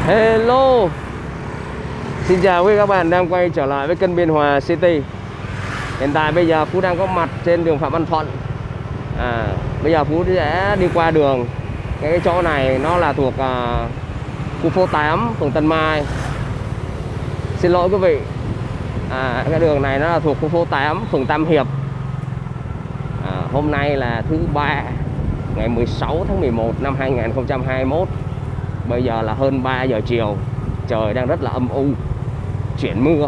Hello, xin chào quý các bạn đang quay trở lại với kênh Biên Hòa City. Hiện tại bây giờ Phú đang có mặt trên đường Phạm Văn Thuận. Bây giờ Phú sẽ đi qua đường. Cái chỗ này nó là thuộc khu phố 8, phường Tân Mai. Xin lỗi quý vị, cái đường này nó là thuộc khu phố 8, phường Tam Hiệp. Hôm nay là thứ ba, ngày 16 tháng 11 năm 2021. Bây giờ là hơn 3 giờ chiều. Trời đang rất là âm u, chuyển mưa.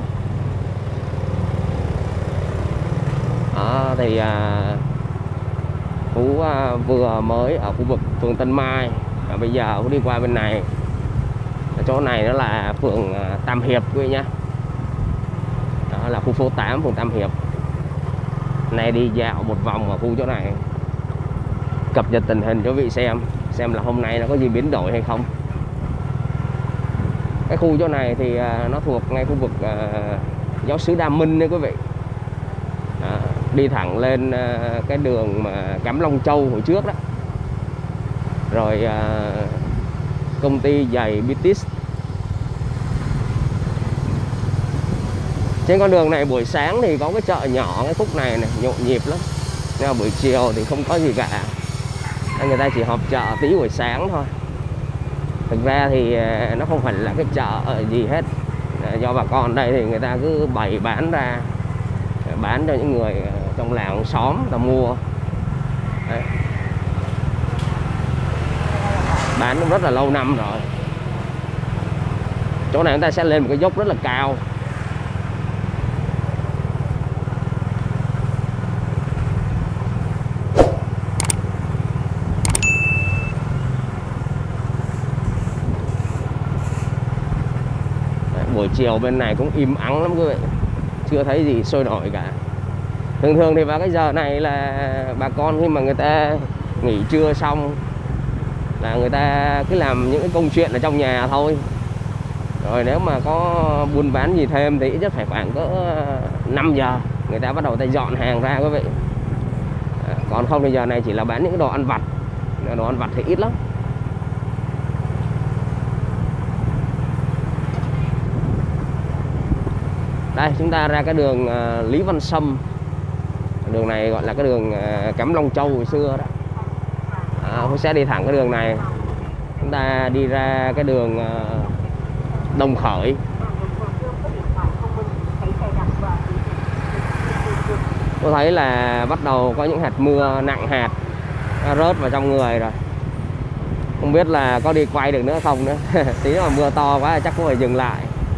Phú vừa mới ở khu vực phường Tân Mai, và bây giờ Phú đi qua bên này. Chỗ này nó là phường Tam Hiệp quý vị nhé. Đó là khu phố 8, phường Tam Hiệp. Nay đi dạo một vòng ở khu chỗ này, cập nhật tình hình cho quý vị xem là hôm nay nó có gì biến đổi hay không. Cái khu chỗ này thì nó thuộc ngay khu vực giáo xứ Đa Minh đấy quý vị. Đi thẳng lên cái đường mà Cắm Long Châu hồi trước đó. Rồi công ty giày Bitis. Trên con đường này buổi sáng thì có cái chợ nhỏ, cái khúc này nhộn nhịp lắm. Nhưng mà buổi chiều thì không có gì cả. Người ta chỉ họp chợ tí buổi sáng thôi. Thực ra thì nó không phải là cái chợ gì hết. Do bà con đây thì người ta cứ bày bán ra, bán cho những người trong làng xóm người ta mua. Đấy. Bán cũng rất là lâu năm rồi. Chỗ này chúng ta sẽ lên một cái dốc rất là cao. Buổi chiều bên này cũng im ắng lắm quý vị, chưa thấy gì sôi nổi cả. Thường thì vào cái giờ này là bà con khi mà người ta nghỉ trưa xong là người ta cứ làm những cái công chuyện ở trong nhà thôi. Rồi nếu mà có buôn bán gì thêm thì ít nhất phải khoảng cỡ 5 giờ người ta bắt đầu ta dọn hàng ra quý vị. Còn không thì giờ này chỉ là bán những cái đồ ăn vặt. Đồ ăn vặt thì ít lắm. Đây, chúng ta ra cái đường Lý Văn Sâm. Đường này gọi là cái đường Cắm Long Châu hồi xưa đó. Tôi sẽ đi thẳng cái đường này. Chúng ta đi ra cái đường Đồng Khởi. Tôi thấy là bắt đầu có những hạt mưa nặng hạt rớt vào trong người rồi. Không biết là có đi quay được nữa không nữa. Tí mà mưa to quá chắc cũng phải dừng lại.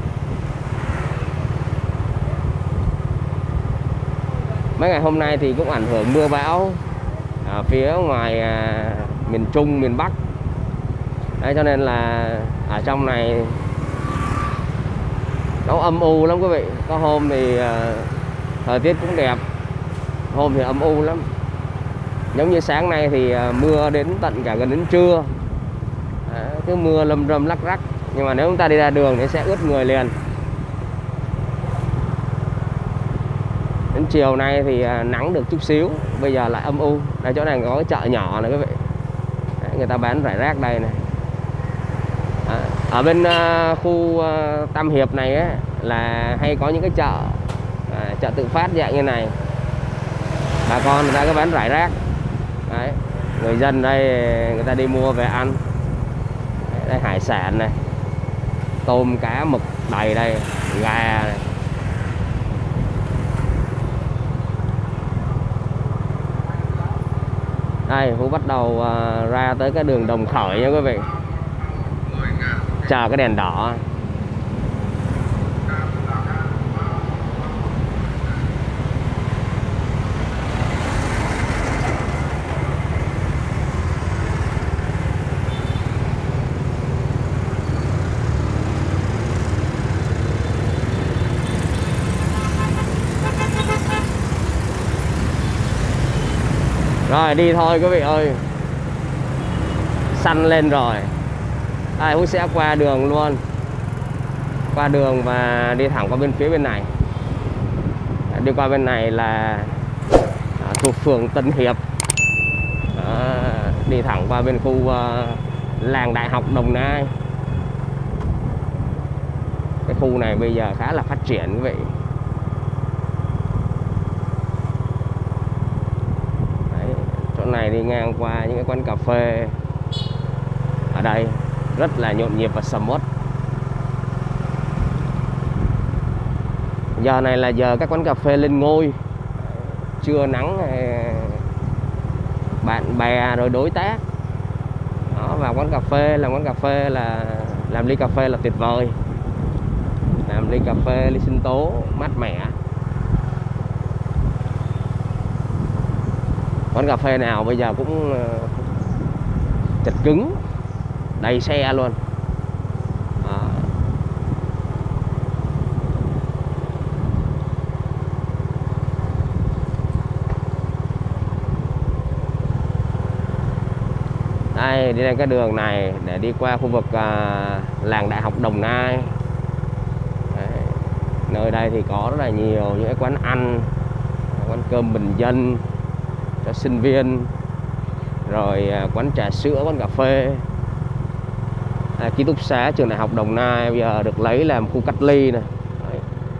Mấy ngày hôm nay thì cũng ảnh hưởng mưa bão ở phía ngoài miền Trung, miền Bắc. Đấy, cho nên là ở trong này nó âm u lắm quý vị. Có hôm thì thời tiết cũng đẹp, hôm thì âm u lắm. Giống như sáng nay thì mưa đến tận cả gần đến trưa. Cứ mưa lâm râm lắc rắc. Nhưng mà nếu chúng ta đi ra đường thì sẽ ướt người liền. Đến chiều nay thì nắng được chút xíu, bây giờ lại âm u. Đây, chỗ này có cái chợ nhỏ này quý vị. Đấy, người ta bán rải rác đây này. Ở bên khu Tam Hiệp này ấy, là hay có những cái chợ tự phát dạng như này. Bà con người ta cứ bán rải rác. Đấy, người dân đây người ta đi mua về ăn. Đây hải sản này, tôm cá mực đầy đây, gà này. Đây, Phú bắt đầu ra tới cái đường Đồng Khởi nha quý vị. Chờ cái đèn đỏ. Rồi đi thôi quý vị ơi. Xanh lên rồi. Đây, Phú sẽ qua đường luôn. Qua đường và đi thẳng qua bên phía bên này. Đi qua bên này là thuộc phường Tân Hiệp. Đi thẳng qua bên khu làng Đại học Đồng Nai. Cái khu này bây giờ khá là phát triển quý vị. Đấy, chỗ này đi ngang qua những cái quán cà phê ở đây rất là nhộn nhịp và sầm uất. Giờ này là giờ các quán cà phê lên ngôi, trưa nắng, bạn bè rồi đối tác đó, vào quán cà phê, làm quán cà phê là làm ly cà phê là tuyệt vời, làm ly cà phê, ly sinh tố mát mẻ. Quán cà phê nào bây giờ cũng chật cứng, đầy xe luôn. Đây, đi lên cái đường này để đi qua khu vực làng Đại học Đồng Nai. Đấy, nơi đây thì có rất là nhiều những cái quán ăn, quán cơm bình dân cho sinh viên, rồi quán trà sữa, quán cà phê. Ký túc xá trường Đại học Đồng Nai bây giờ được lấy làm khu cách ly này. Đấy.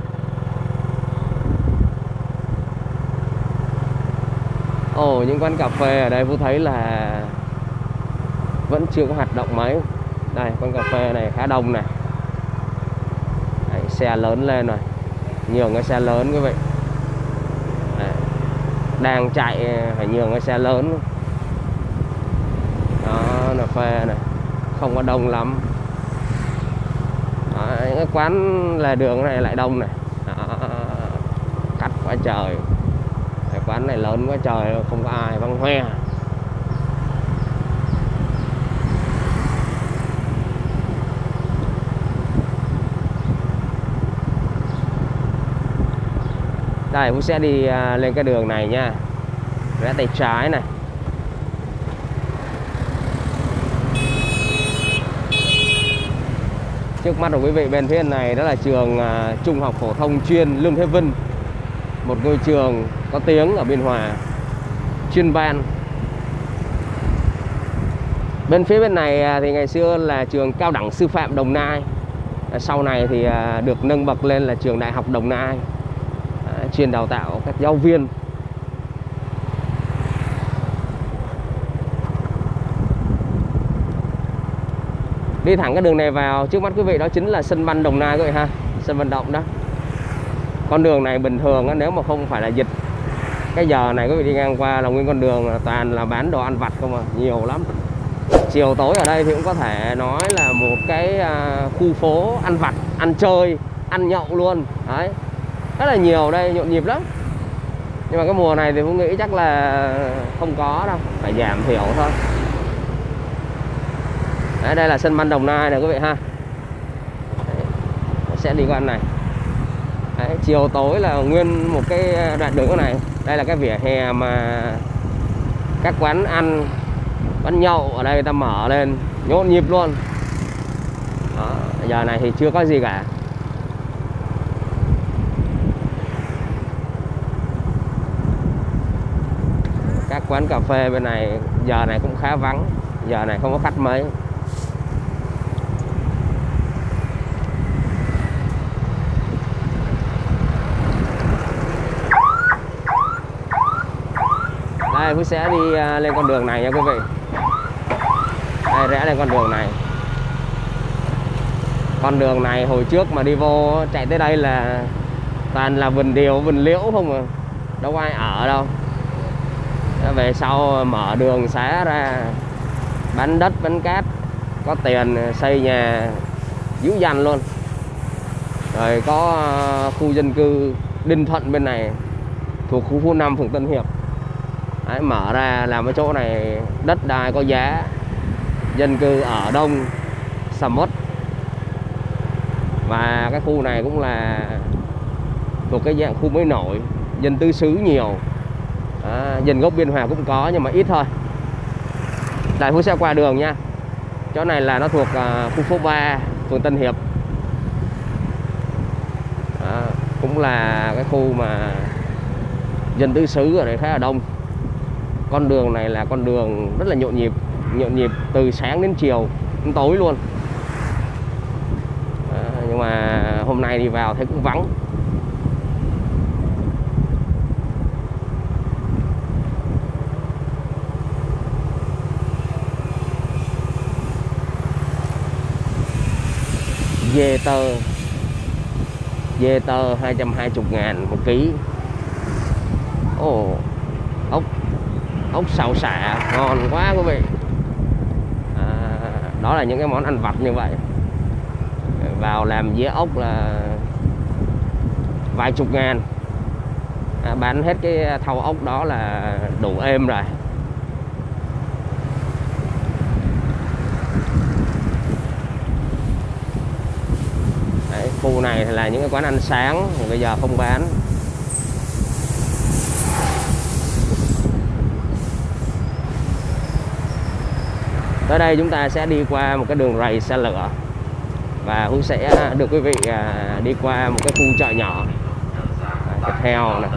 Ồ, những quán cà phê ở đây Phú thấy là vẫn chưa có hoạt động mấy. Đây, quán cà phê này khá đông này. Đấy, xe lớn lên rồi, nhường cái xe lớn quý vị. Đấy, đang chạy phải nhường cái xe lớn. Đó, cà phê này không có đông lắm. Đó, những cái quán lề đường này lại đông này. Đó, cắt quá trời. Cái quán này lớn quá trời, không có ai, vắng hoe. Đây, Phú sẽ đi lên cái đường này nha, rẽ tay trái này. Trước mắt của quý vị bên phía này đó là trường Trung học phổ thông chuyên Lương Thế Vinh, một ngôi trường có tiếng ở Biên Hòa, chuyên ban. Bên phía bên này thì ngày xưa là trường Cao đẳng Sư phạm Đồng Nai, sau này thì được nâng bậc lên là trường Đại học Đồng Nai, chuyên đào tạo các giáo viên. Đi thẳng cái đường này vào, trước mắt quý vị đó chính là sân banh Đồng Nai quý vị ha, sân vận động đó. Con đường này bình thường nếu mà không phải là dịch, cái giờ này quý vị đi ngang qua là nguyên con đường là toàn là bán đồ ăn vặt không à, nhiều lắm. Chiều tối ở đây thì cũng có thể nói là một cái khu phố ăn vặt, ăn chơi, ăn nhậu luôn. Đấy, rất là nhiều đây, nhộn nhịp lắm. Nhưng mà cái mùa này thì cũng nghĩ chắc là không có đâu, phải giảm thiểu thôi. Đấy, đây là sân banh Đồng Nai này quý vị ha. Đấy, sẽ đi qua này. Đấy, chiều tối là nguyên một cái đoạn đường này. Đây là cái vỉa hè mà các quán ăn, quán nhậu ở đây người ta mở lên nhộn nhịp luôn. Đó, giờ này thì chưa có gì cả. Các quán cà phê bên này giờ này cũng khá vắng, giờ này không có khách mấy. Đây, Phú sẽ đi lên con đường này nha quý vị. Đây, rẽ lên con đường này. Con đường này hồi trước mà đi vô chạy tới đây là toàn là vườn điều, vườn liễu không à, đâu ai ở đâu. Về sau mở đường xá ra, bán đất, bán cát, có tiền xây nhà dữ dằn luôn. Rồi có khu dân cư Đinh Thuận bên này, thuộc khu phố 5 phường Tân Hiệp. Đấy, mở ra làm cái chỗ này đất đai có giá, dân cư ở đông, sầm uất. Và cái khu này cũng là thuộc cái dạng khu mới nổi, dân tứ xứ nhiều. Dân gốc Biên Hòa cũng có nhưng mà ít thôi. Đây, Phú sẽ qua đường nha. Chỗ này là nó thuộc khu phố 3 phường Tân Hiệp. Cũng là cái khu mà dân tứ xứ ở đây khá là đông. Con đường này là con đường rất là nhộn nhịp từ sáng đến chiều đến tối luôn. Nhưng mà hôm hôm nay đi vào thấy cũng vắng. Dê tơ 220.000 một ký. Ồ, ốc xào xả ngon quá quý vị. Đó là những cái món ăn vặt như vậy. Vào làm dĩa ốc là vài chục ngàn. Bán hết cái thau ốc đó là đủ êm rồi. Đấy, khu này là những cái quán ăn sáng, bây giờ không bán. Tới đây chúng ta sẽ đi qua một cái đường rầy xe lửa và Hữu sẽ được quý vị đi qua một cái khu chợ nhỏ. Thịt heo này.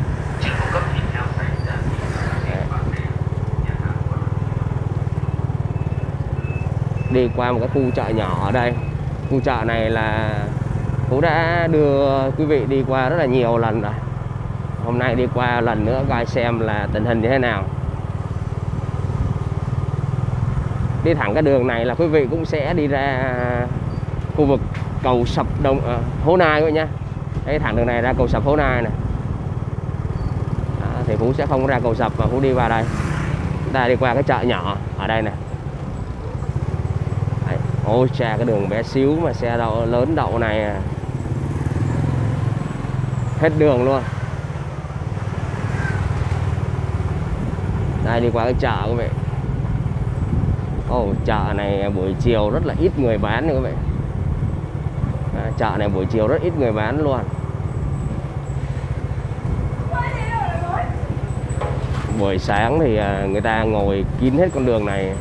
Đi qua một cái khu chợ nhỏ ở đây. Khu chợ này là Hữu đã đưa quý vị đi qua rất là nhiều lần rồi. Hôm nay đi qua lần nữa coi xem là tình hình như thế nào. Đi thẳng cái đường này là quý vị cũng sẽ đi ra khu vực cầu Sập Hố Nai các bạn nhé. Đây, thẳng đường này ra cầu Sập Hố Nai này. Thì Phú sẽ không ra cầu Sập mà Phú đi vào đây. Chúng ta đi qua cái chợ nhỏ ở đây này. Ôi cha, cái đường bé xíu mà xe lớn đậu này hết đường luôn. Đây, đi qua cái chợ quý vị. Chợ này buổi chiều rất là ít người bán nữa quý vị. Chợ này buổi chiều rất ít người bán luôn. Buổi sáng thì người ta ngồi kín hết con đường này.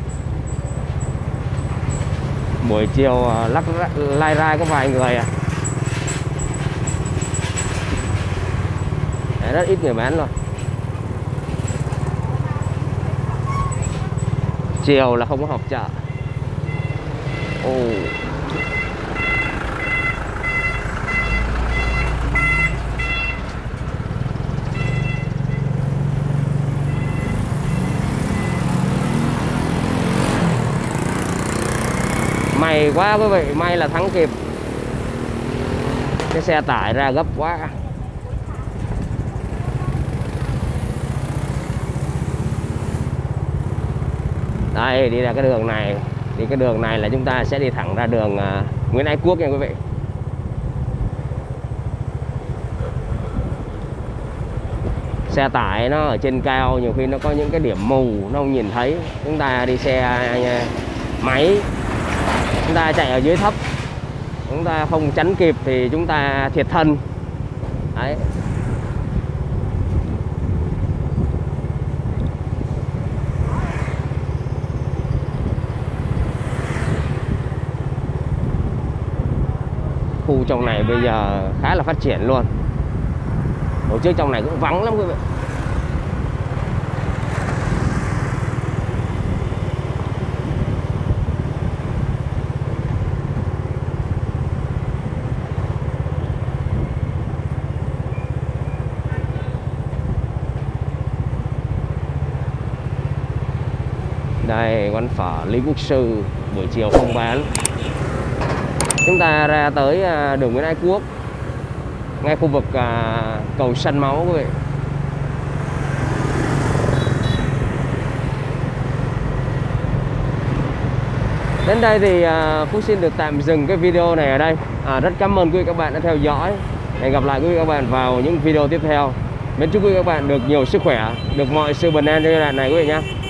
Buổi chiều lai rai có vài người à. Đấy, rất ít người bán luôn. Chiều là không có họp chợ. May quá quý vị, may là thắng kịp. Cái xe tải ra gấp quá. Đây, đi ra cái đường này. Đi cái đường này là chúng ta sẽ đi thẳng ra đường Nguyễn Ái Quốc nha quý vị. Xe tải nó ở trên cao, nhiều khi nó có những cái điểm mù nó không nhìn thấy. Chúng ta đi xe máy, chúng ta chạy ở dưới thấp, chúng ta không tránh kịp thì chúng ta thiệt thân. Đấy. Khu trong này bây giờ khá là phát triển luôn. Hồi trước trong này cũng vắng lắm quý vị. Đây, quán phở Lý Quốc Sư buổi chiều không bán. Chúng ta ra tới đường Nguyễn Ái Quốc, ngay khu vực cầu Săn Máu quý vị. Đến đây thì Phú xin được tạm dừng cái video này ở đây. Rất cảm ơn quý vị các bạn đã theo dõi. Hẹn gặp lại quý vị các bạn vào những video tiếp theo. Mến chúc quý vị các bạn được nhiều sức khỏe, được mọi sự bình an cho giai đoạn này quý vị nhé.